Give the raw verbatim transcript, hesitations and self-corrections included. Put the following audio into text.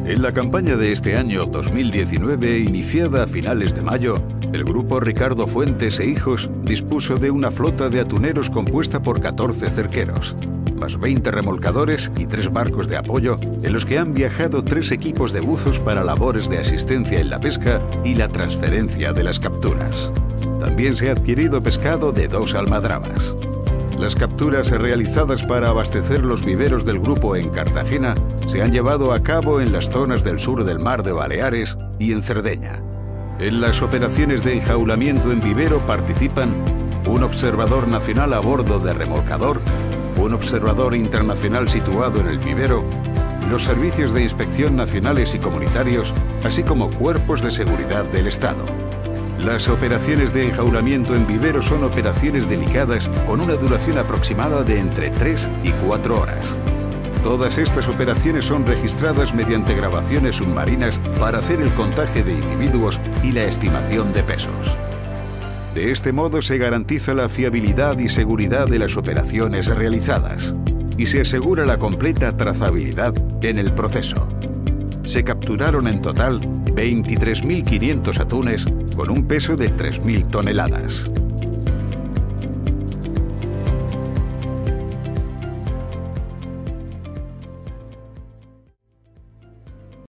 En la campaña de este año dos mil diecinueve, iniciada a finales de mayo, el grupo Ricardo Fuentes e Hijos dispuso de una flota de atuneros compuesta por catorce cerqueros, más veinte remolcadores y tres barcos de apoyo, en los que han viajado tres equipos de buzos para labores de asistencia en la pesca y la transferencia de las capturas. También se ha adquirido pescado de dos almadrabas. Las capturas realizadas para abastecer los viveros del grupo en Cartagena se han llevado a cabo en las zonas del sur del Mar de Baleares y en Cerdeña. En las operaciones de enjaulamiento en vivero participan un observador nacional a bordo de remolcador, un observador internacional situado en el vivero, los servicios de inspección nacionales y comunitarios, así como cuerpos de seguridad del Estado. Las operaciones de enjaulamiento en vivero son operaciones delicadas con una duración aproximada de entre tres y cuatro horas. Todas estas operaciones son registradas mediante grabaciones submarinas para hacer el contaje de individuos y la estimación de pesos. De este modo se garantiza la fiabilidad y seguridad de las operaciones realizadas y se asegura la completa trazabilidad en el proceso. Se capturaron en total veintitrés mil quinientos atunes con un peso de tres mil toneladas.